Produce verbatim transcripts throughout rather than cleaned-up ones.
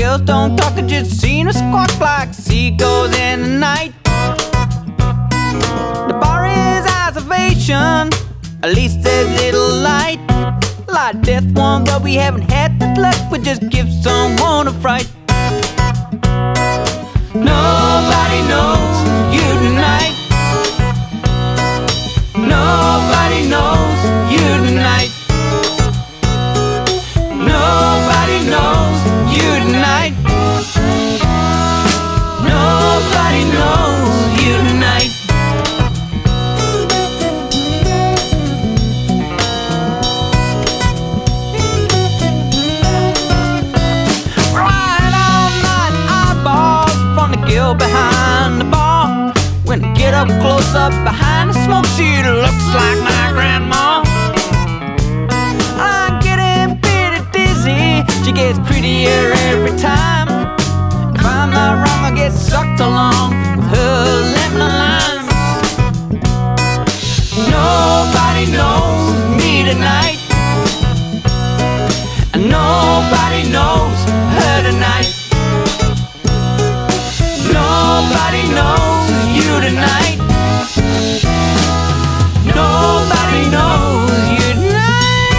girls don't talk, I just seen her squawk like seagulls in the night. The bar is observation, at least there's little light. Like death one, but we haven't had that luck, but just give someone a fright. Nobody knows you tonight. Nobody knows you tonight. Nobody knows you tonight. Nobody knows you tonight. Right all night eyeballs from the girl behind the bar. When I get up close up behind the smoke, she looks like my grandma. I'm getting pretty dizzy, she gets prettier every time. If I'm not wrong, I get sucked along with her lemon and lime. Nobody knows me tonight, and nobody knows her tonight. Nobody knows you tonight. Nobody knows you tonight.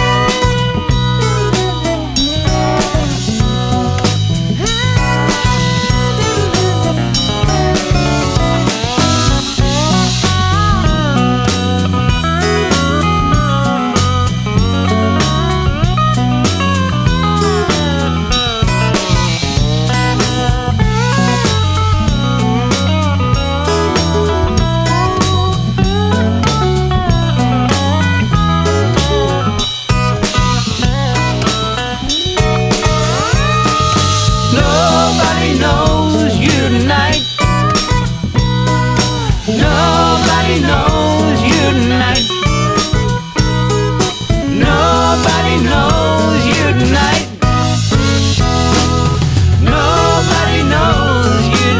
Nobody knows you tonight. Nobody knows you tonight. Nobody knows you tonight. Nobody knows you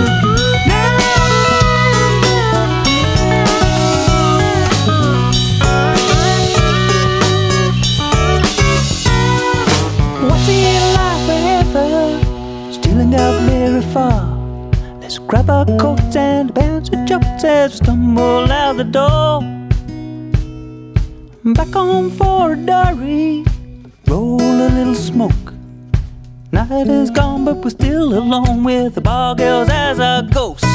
tonight. What's it like wherever still ain't got very far? Let's grab our coats and bounce with jumps as we stumble out the door. Back home for a diary, roll a little smoke. Night is gone, but we're still alone with the bar girls as our ghosts.